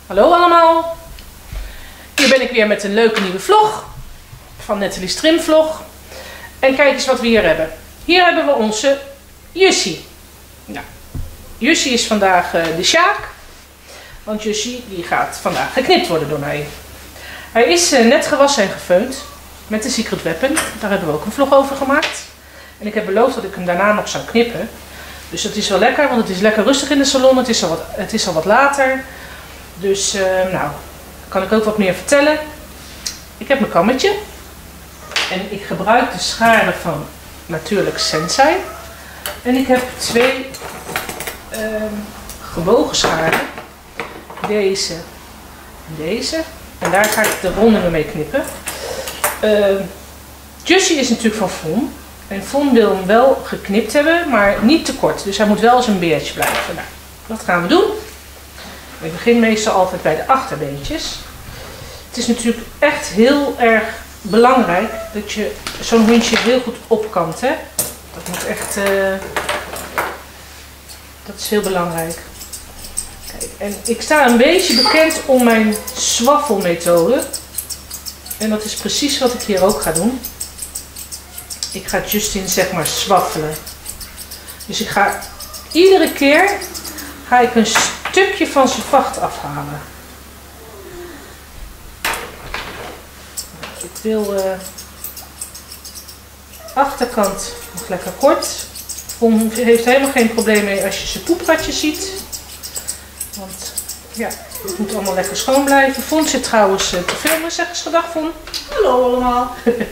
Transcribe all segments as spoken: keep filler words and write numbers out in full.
Hallo allemaal, hier ben ik weer met een leuke nieuwe vlog van Nathalie's Trimvlog. En kijk eens wat we hier hebben. Hier hebben we onze Jussie. Nou, Jussie is vandaag uh, de Sjaak, want Jussie die gaat vandaag geknipt worden door mij. Hij is uh, net gewassen en gefeund met de Secret Weapon, daar hebben we ook een vlog over gemaakt. En ik heb beloofd dat ik hem daarna nog zou knippen. Dus dat is wel lekker, want het is lekker rustig in de salon, het is al wat, het is al wat later. Dus uh, nou, kan ik ook wat meer vertellen. Ik heb mijn kammetje. En ik gebruik de scharen van natuurlijk Sensei. En ik heb twee uh, gebogen scharen. Deze en deze. En daar ga ik de rondingen mee knippen. Uh, Jussie is natuurlijk van Von. En Von wil hem wel geknipt hebben, maar niet te kort. Dus hij moet wel zijn beertje blijven. Nou, dat gaan we doen. Ik begin meestal altijd bij de achterbeentjes. Het is natuurlijk echt heel erg belangrijk dat je zo'n hondje heel goed opkant. Hè? Dat moet echt... Uh, dat is heel belangrijk. Kijk, en ik sta een beetje bekend om mijn swaffelmethode. En dat is precies wat ik hier ook ga doen. Ik ga Justin zeg maar swaffelen. Dus ik ga iedere keer ga ik een stukje van zijn vacht afhalen. Ik wil uh, achterkant nog lekker kort. Von heeft helemaal geen probleem mee als je zijn poepratje ziet. Want ja, het moet allemaal lekker schoon blijven. Von zit trouwens uh, te filmen. Zeg eens gedag, Von. Hallo allemaal.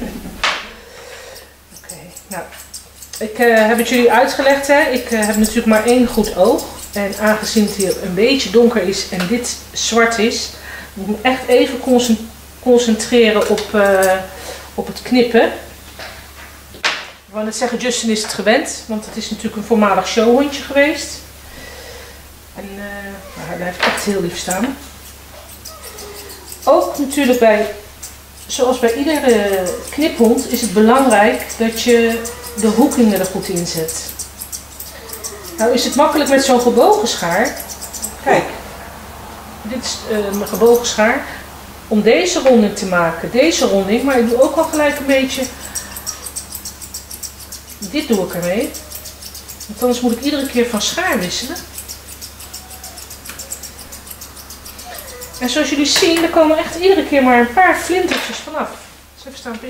Nou, ik uh, heb het jullie uitgelegd. Hè. Ik uh, heb natuurlijk maar één goed oog. En aangezien het hier een beetje donker is en dit zwart is, moet ik me echt even concentreren op, uh, op het knippen. Ik wou net zeggen, Justin is het gewend, want het is natuurlijk een voormalig showhondje geweest. En uh, nou, hij blijft echt heel lief staan. Ook natuurlijk bij... Zoals bij iedere kniphond is het belangrijk dat je de hoekingen er goed in zet. Nou is het makkelijk met zo'n gebogen schaar. Kijk, dit is uh, mijn gebogen schaar. Om deze ronding te maken, deze ronding, maar ik doe ook al gelijk een beetje... Dit doe ik ermee. Want anders moet ik iedere keer van schaar wisselen. En zoals jullie zien, er komen echt iedere keer maar een paar flintertjes vanaf. Dus even staan, pik.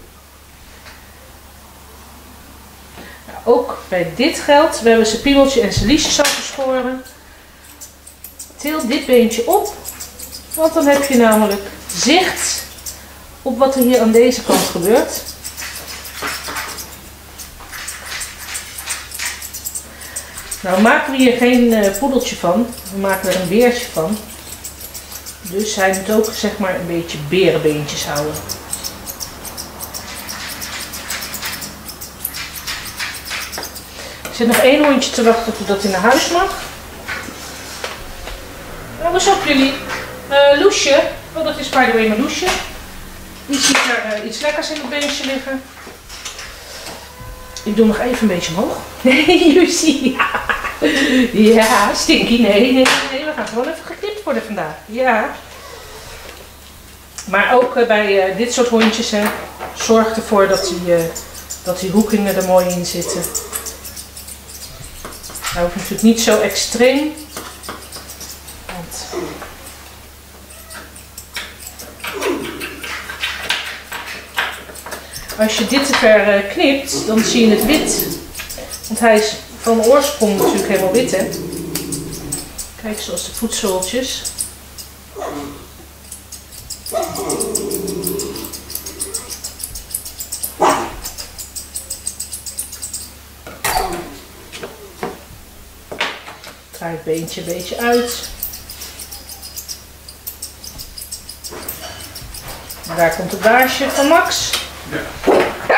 Nou, ook bij dit geldt, we hebben zijn piemeltje en zijn liesjes afgeschoren. Til dit beentje op, want dan heb je namelijk zicht op wat er hier aan deze kant gebeurt. Nou maken we hier geen uh, poedeltje van, we maken er een beertje van. Dus hij moet ook zeg maar een beetje berenbeentjes houden. Er zit nog één hondje te wachten totdat hij naar huis mag. Nou, wat is op jullie? Uh, Loesje. Oh, dat is by the way mijn Loesje. Die ziet er uh, iets lekkers in het beentje liggen. Ik doe nog even een beetje omhoog. Nee, Jussie. Ja. Ja, Stinky. Nee, nee, nee. We gaan gewoon even geknipt worden vandaag. Ja. Maar ook uh, bij uh, dit soort hondjes, hè, zorg ervoor dat die, uh, dat die hoekingen er mooi in zitten. Dat hoeft natuurlijk niet zo extreem. Want... Als je dit te ver uh, knipt, dan zie je het wit. Want hij is van oorsprong natuurlijk helemaal wit, hè. Kijk, zoals de voetzooltjes. Draai het beentje een beetje uit. En daar komt het baasje van Max. Ja.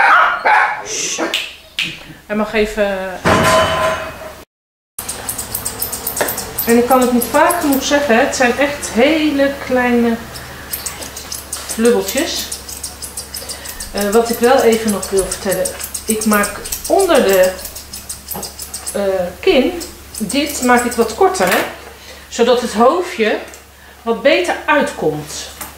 Hij mag even... En ik kan het niet vaak genoeg zeggen, het zijn echt hele kleine flubbeltjes. Uh, wat ik wel even nog wil vertellen, ik maak onder de uh, kin, dit maak ik wat korter, hè? Zodat het hoofdje wat beter uitkomt.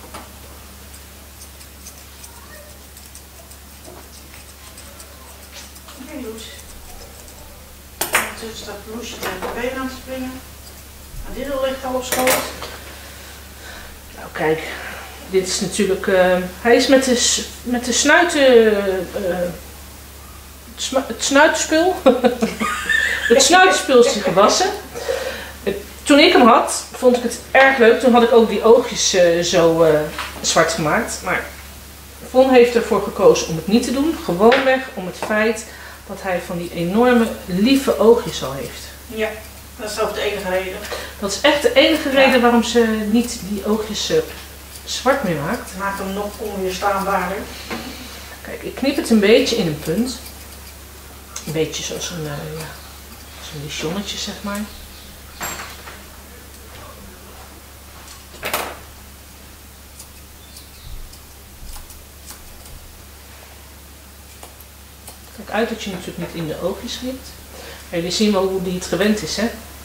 Oké, okay, Loes. Ondertussen staat Loesje tegen de been aan te springen. En dit ligt al op schoot. Nou kijk, dit is natuurlijk, uh, hij is met de, met de snuiten, uh, het snuitenspul, het snuitenspul is gewassen. Toen ik hem had, vond ik het erg leuk. Toen had ik ook die oogjes uh, zo uh, zwart gemaakt. Maar Von heeft ervoor gekozen om het niet te doen. Gewoonweg om het feit dat hij van die enorme lieve oogjes al heeft. Ja, dat is ook de enige reden. Dat is echt de enige reden ja. waarom ze niet die oogjes uh, zwart meer maakt. Maakt hem nog onweerstaanbaarder. Kijk, ik knip het een beetje in een punt. Een beetje zoals een, uh, ja, zo'n lichonnetje, zeg maar. Kijk uit dat je natuurlijk niet in de oogjes schiet. Maar jullie zien wel hoe die het gewend is, hè?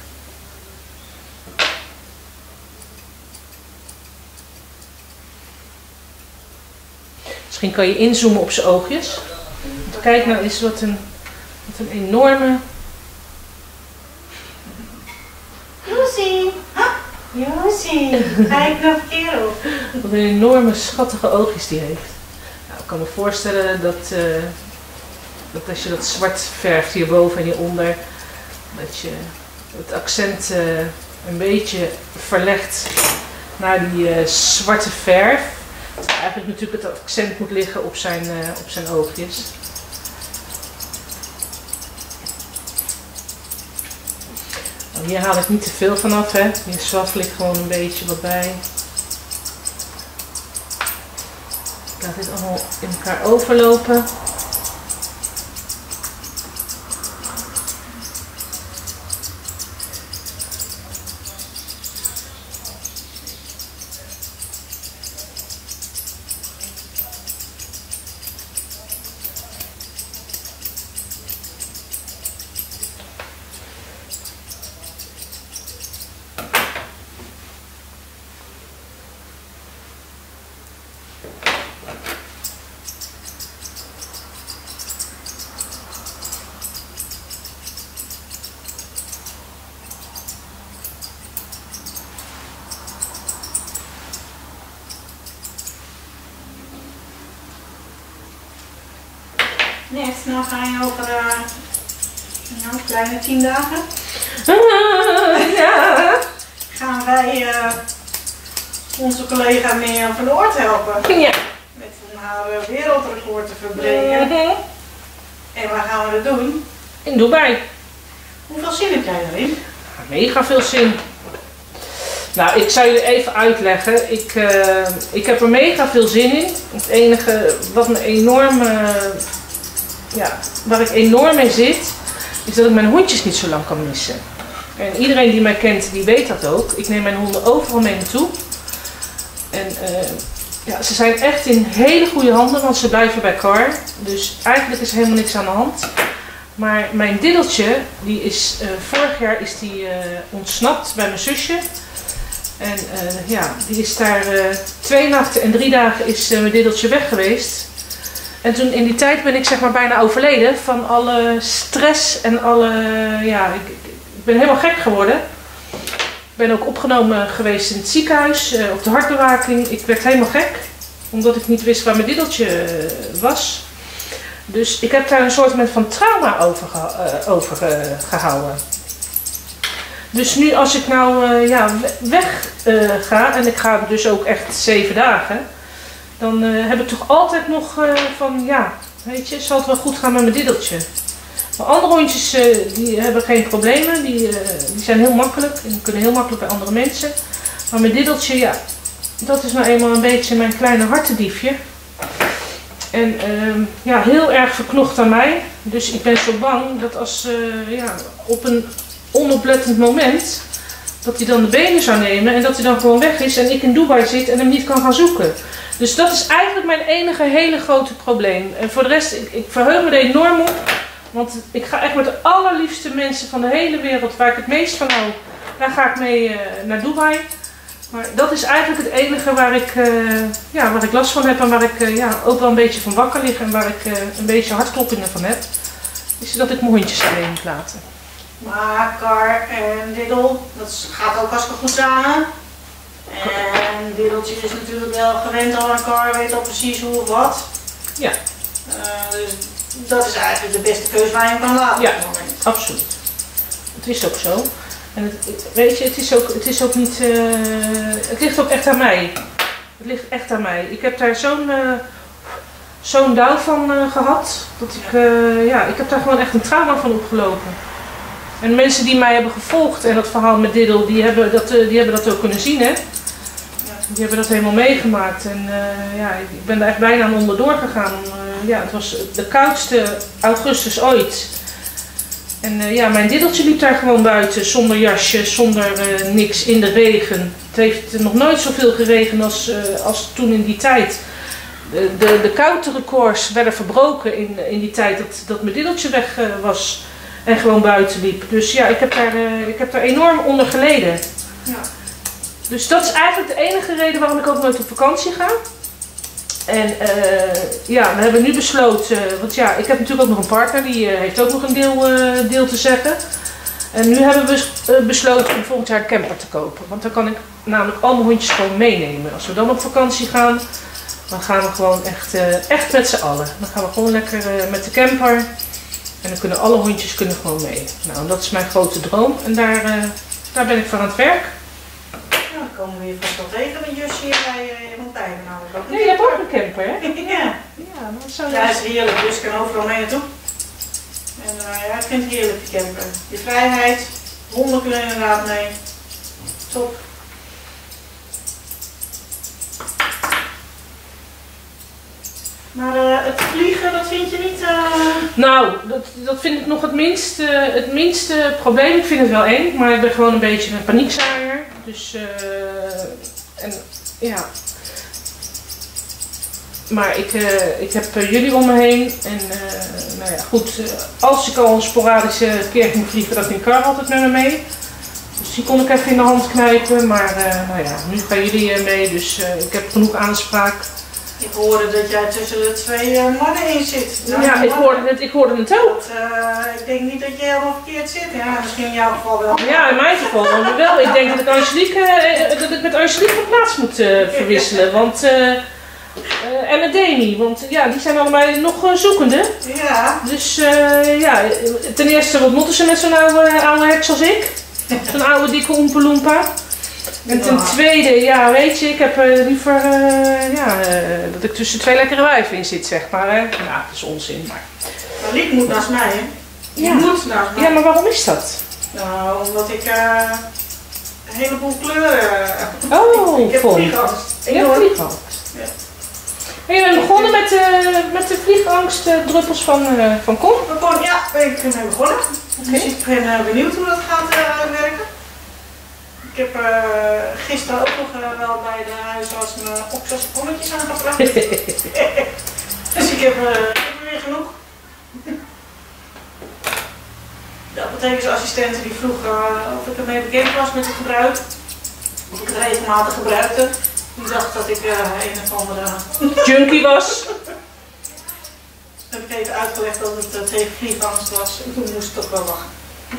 Misschien kan je inzoomen op zijn oogjes. Want kijk nou eens wat een, wat een enorme... Joesie! Joesie! Kijk nog kerel! Wat een enorme schattige oogjes die heeft. Nou, ik kan me voorstellen dat, uh, dat als je dat zwart verft hierboven en hieronder, dat je het accent uh, een beetje verlegt naar die uh, zwarte verf. Dat eigenlijk natuurlijk het accent moet liggen op zijn, uh, op zijn oogjes. Nou, hier haal ik niet te veel vanaf, hè. Hier zwaffel ik gewoon een beetje wat bij. Ik laat dit allemaal in elkaar overlopen. Net, nou ga je over uh, nou, kleine tien dagen. Ah, ja. Gaan wij uh, onze collega Mirjam van der Oort helpen. Ja. Met om haar uh, wereldrecord te verbreken. Mm-hmm. En waar gaan we dat doen? In Dubai. Hoeveel zin heb jij erin? Mega veel zin. Nou, ik zal jullie even uitleggen. Ik, uh, ik heb er mega veel zin in. Het enige wat me enorm... Uh, Ja, waar ik enorm mee zit, is dat ik mijn hondjes niet zo lang kan missen. En iedereen die mij kent, die weet dat ook. Ik neem mijn honden overal mee naartoe. En uh, ja, ze zijn echt in hele goede handen, want ze blijven bij Car. Dus eigenlijk is er helemaal niks aan de hand. Maar mijn diddeltje, die is, uh, vorig jaar is die uh, ontsnapt bij mijn zusje. En uh, ja, die is daar uh, twee nachten en drie dagen is uh, mijn diddeltje weg geweest. En toen in die tijd ben ik zeg maar bijna overleden van alle stress en alle, ja, ik, ik ben helemaal gek geworden. Ik ben ook opgenomen geweest in het ziekenhuis, uh, op de hartbewaking. Ik werd helemaal gek, omdat ik niet wist waar mijn diddeltje uh, was. Dus ik heb daar een soort van trauma over, geha uh, over uh, gehouden. Dus nu als ik nou uh, ja, weg uh, ga, en ik ga dus ook echt zeven dagen... Dan uh, heb ik toch altijd nog uh, van, ja, weet je, zal het wel goed gaan met mijn diddeltje. Maar andere hondjes, uh, die hebben geen problemen, die, uh, die zijn heel makkelijk en kunnen heel makkelijk bij andere mensen. Maar mijn diddeltje, ja, dat is nou eenmaal een beetje mijn kleine hartendiefje. En uh, ja, heel erg verknocht aan mij. Dus ik ben zo bang dat als, uh, ja, op een onoplettend moment, dat hij dan de benen zou nemen en dat hij dan gewoon weg is en ik in Dubai zit en hem niet kan gaan zoeken. Dus dat is eigenlijk mijn enige hele grote probleem. En voor de rest, ik, ik verheug me er enorm op. Want ik ga echt met de allerliefste mensen van de hele wereld, waar ik het meest van hou, daar ga ik mee uh, naar Dubai. Maar dat is eigenlijk het enige waar ik, uh, ja, waar ik last van heb en waar ik uh, ja, ook wel een beetje van wakker lig en waar ik uh, een beetje hartkloppingen van heb. Is dat ik mijn hondjes alleen moet laten. Maar Kar en Diddel, dat gaat ook hartstikke goed samen. En Diddeltje is natuurlijk wel gewend al aan Kar, weet al precies hoe of wat. Ja. Uh, dus dat is eigenlijk de beste keuze waar je hem kan laten. Ja, absoluut. Het is ook zo. En het, weet je, het is ook, het is ook niet, uh, het ligt ook echt aan mij. Het ligt echt aan mij. Ik heb daar zo'n uh, zo'n dauw van uh, gehad, dat ik, uh, ja, ik heb daar gewoon echt een trauma van opgelopen. En mensen die mij hebben gevolgd en dat verhaal met Diddel, die hebben dat, uh, die hebben dat ook kunnen zien, hè. Die hebben dat helemaal meegemaakt en uh, ja, ik ben daar echt bijna aan onderdoor gegaan. Uh, ja, het was de koudste augustus ooit. En uh, ja, mijn Diddeltje liep daar gewoon buiten, zonder jasje, zonder uh, niks, in de regen. Het heeft nog nooit zoveel geregend als, uh, als toen in die tijd. De, de, de kouterecords werden verbroken in, in die tijd dat, dat mijn Diddeltje weg uh, was en gewoon buiten liep. Dus ja, ik heb daar, uh, ik heb daar enorm onder geleden. Ja. Dus dat is eigenlijk de enige reden waarom ik ook nooit op vakantie ga. En uh, ja, we hebben nu besloten, want ja, ik heb natuurlijk ook nog een partner, die uh, heeft ook nog een deel, uh, deel te zeggen. En nu hebben we uh, besloten om volgend jaar een camper te kopen. Want dan kan ik namelijk al mijn hondjes gewoon meenemen. Als we dan op vakantie gaan, dan gaan we gewoon echt, uh, echt met z'n allen. Dan gaan we gewoon lekker uh, met de camper. En dan kunnen alle hondjes kunnen gewoon mee. Nou, dat is mijn grote droom. En daar, uh, daar ben ik voor aan het werk. Nou, dan komen we hier vast wel tegen met Jussie hier bij uh, want wij hebben namelijk ook een Nee, je hebt ook een camper, hè? Ja. Ja, dat zou Ja, het is heerlijk. Dus kan overal mee naartoe. En uh, ja, ik vind het heerlijk, die camper. Die vrijheid, honden kunnen inderdaad mee. Top. Maar uh, het vliegen, dat vind je niet... Uh... Nou, dat, dat vind ik nog het minste, het minste probleem. Ik vind het wel eng, maar ik ben gewoon een beetje een paniekzaaier. Dus, uh, en ja... Maar ik, uh, ik heb uh, jullie om me heen en uh, nou ja, goed, uh, als ik al een sporadische keer moet vliegen, dat ging Kar altijd met me mee. Dus die kon ik even in de hand knijpen, maar uh, nou ja, nu gaan jullie uh, mee, dus uh, ik heb genoeg aanspraak. Ik hoorde dat jij tussen de twee uh, mannen in zit. Nou, ja, ik hoorde, het, ik hoorde het ook. Dat, uh, ik denk niet dat jij helemaal verkeerd zit. Ja, misschien in jouw geval wel. Ja, in mijn geval wel. Ik denk dat ik, Angelique, uh, dat ik met Angelique van plaats moet uh, verwisselen, want... Uh, Uh, en met Demi, want ja, die zijn allebei nog uh, zoekende. Ja. Dus uh, ja, ten eerste wat moeten ze met zo'n oude, oude heks als ik? Zo'n oude dikke oompa loompa. En ten ja. tweede, ja weet je, ik heb uh, liever uh, ja, uh, dat ik tussen twee lekkere wijven in zit, zeg maar. Hè. Nou, dat is onzin, maar... Maar Liek moet naast mij, hè? Die ja. moet naast mij. Ja, maar waarom is dat? Nou, omdat ik uh, een heleboel kleuren... Uh, oh, ik, ik heb vol. vliegangst. Je hebt vliegangst. Ja. En je bent begonnen met, uh, met de vliegangstdruppels van, uh, van Kom? Kom, ja, ben ik mee begonnen. Okay. Dus ik ben uh, benieuwd hoe dat gaat uh, werken. Ik heb uh, gisteren ook nog uh, wel bij de huisarts mijn oxysponnetjes aangebracht. Dus ik heb, uh, ik heb er weer genoeg. De apothekersassistent die vroeg uh, of ik ermee bekend was met het gebruik. Of ik het regelmatig gebruikte. Die dacht dat ik uh, een of andere junkie was. Toen heb ik even uitgelegd dat het uh, tegen vliegangst was. En toen moest ik toch wel lachen.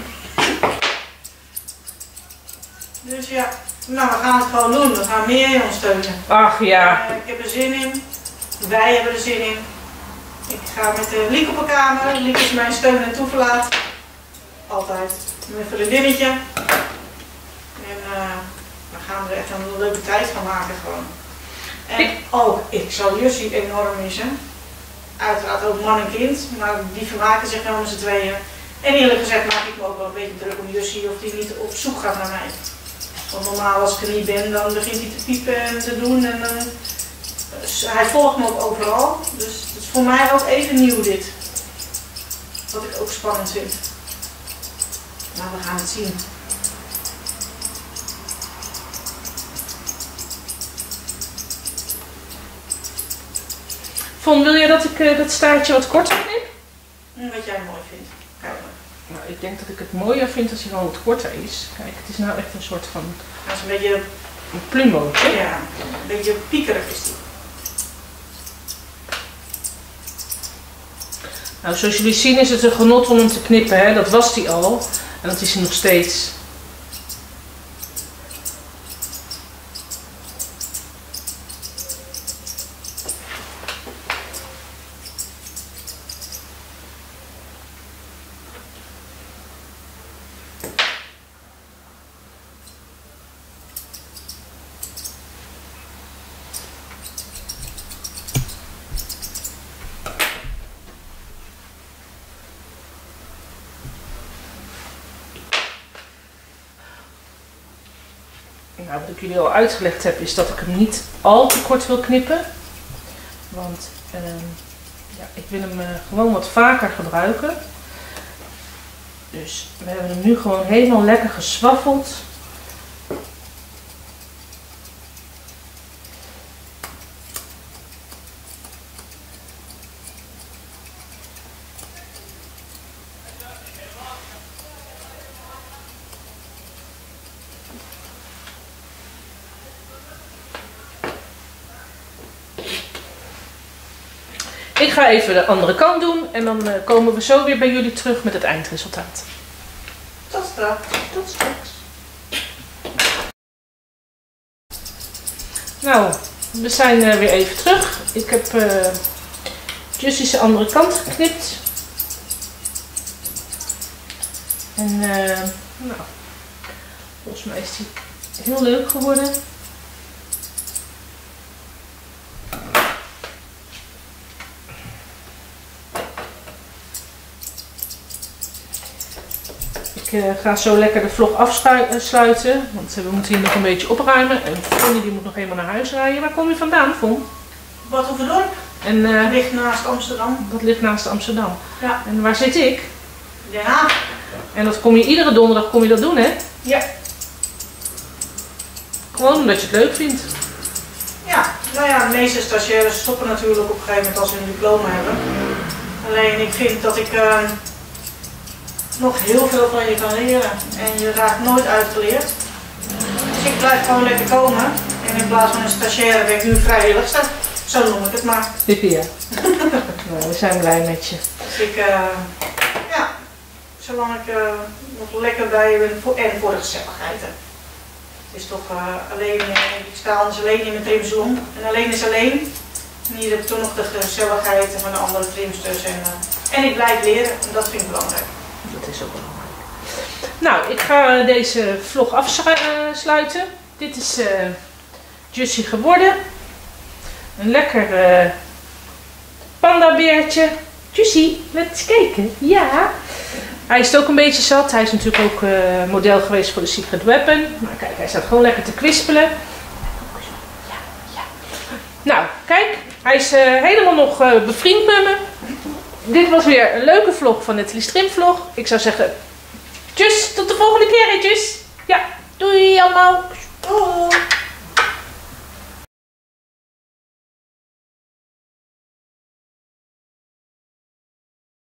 Dus ja, nou we gaan het gewoon doen. We gaan meer in ons steunen. Ach ja. Uh, ik heb er zin in. Wij hebben er zin in. Ik ga met uh, Liek op een kamer. Liek is mijn steun en toeverlaat. Altijd. Mijn vriendinnetje. En uh, we gaan er echt een leuke tijd van maken gewoon. En ik, oh, ik zal Jussie enorm missen. Uiteraard ook man en kind, maar die vermaken zich nou met z'n tweeën. En eerlijk gezegd maak ik me ook wel een beetje druk om Jussie of die niet op zoek gaat naar mij. Want normaal als ik er niet ben, dan begint hij te piepen en te doen. En, uh, dus hij volgt me ook overal. Dus het is voor mij ook even nieuw dit. Wat ik ook spannend vind. Maar we gaan het zien. Von, wil je dat ik uh, dat staartje wat korter knip? Wat jij mooi vindt. Kijk maar. Nou, ik denk dat ik het mooier vind als hij gewoon wat korter is. Kijk, het is nou echt een soort van... Dat is een beetje Een plumootje. Ja, een beetje piekerig is die. Nou, zoals jullie zien is het een genot om hem te knippen. Hè? Dat was die al. En dat is hij nog steeds. Nou, wat ik jullie al uitgelegd heb, is dat ik hem niet al te kort wil knippen. Want uh, ja, ik wil hem uh, gewoon wat vaker gebruiken. Dus we hebben hem nu gewoon helemaal lekker geswaffeld. Ik ga even de andere kant doen en dan uh, komen we zo weer bij jullie terug met het eindresultaat. Tot straks. Tot straks. Nou, we zijn uh, weer even terug. Ik heb uh, Jussie's de andere kant geknipt. En uh, nou, volgens mij is die heel leuk geworden. Ik uh, ga zo lekker de vlog afsluiten, want uh, we moeten hier nog een beetje opruimen. En Fonny die moet nog helemaal naar huis rijden. Waar kom je vandaan, Fon? Bad Hoeverdorp. En uh, Dat ligt naast Amsterdam. Dat ligt naast Amsterdam. Ja. En waar zit ik? Den Haag. En dat kom je iedere donderdag kom je dat doen, hè? Ja. Gewoon omdat je het leuk vindt. Ja, nou ja, de meeste stagiaires stoppen natuurlijk op een gegeven moment als ze een diploma hebben. Alleen ik vind dat ik uh, nog heel veel van je kan leren en je raakt nooit uitgeleerd. Dus ik blijf gewoon lekker komen en in plaats van een stagiaire ben ik nu vrijwilligster. Zo noem ik het maar. Ja. Nou, we zijn blij met je. Dus ik, uh, ja, zolang ik uh, nog lekker bij je ben voor, en voor de gezelligheid. Hè. Het is toch uh, alleen, uh, ik sta anders alleen in mijn trimsalon en alleen is alleen. En hier heb ik toch nog de gezelligheid van de andere trimsters en, uh, en ik blijf leren en dat vind ik belangrijk. Dat is ook belangrijk. Nou, ik ga deze vlog afsluiten. Dit is uh, Jussie geworden. Een lekker uh, pandabeertje. Jussie, laat eens kijken. Ja. Hij is het ook een beetje zat. Hij is natuurlijk ook uh, model geweest voor de Secret Weapon. Maar kijk, hij staat gewoon lekker te kwispelen. Ja, ja. Nou, kijk. Hij is uh, helemaal nog uh, bevriend met me. Dit was weer een leuke vlog van Nathalie's Trimvlog. Ik zou zeggen, tjus, tot de volgende keer, tjus. Ja, doei allemaal.